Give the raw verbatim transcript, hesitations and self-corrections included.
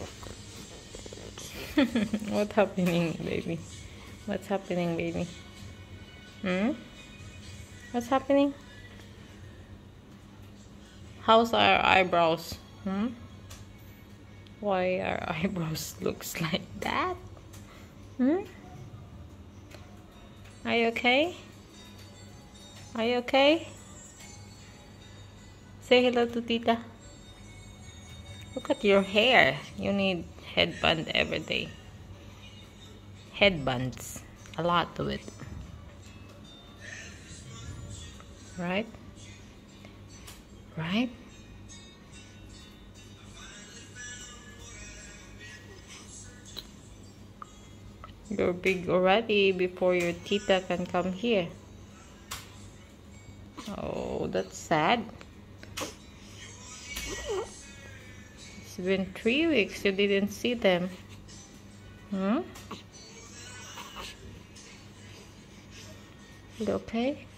What's happening, baby? What's happening, baby? Hmm? What's happening? How's our eyebrows? Hmm? Why our eyebrows looks like that? Hmm? Are you okay? Are you okay? Say hello to Tita. Look at your hair. You need headband every day. Headbands. A lot of it. Right? Right? You're big already before your tita can come here. Oh, that's sad. It's been three weeks you didn't see them. Hmm? You okay?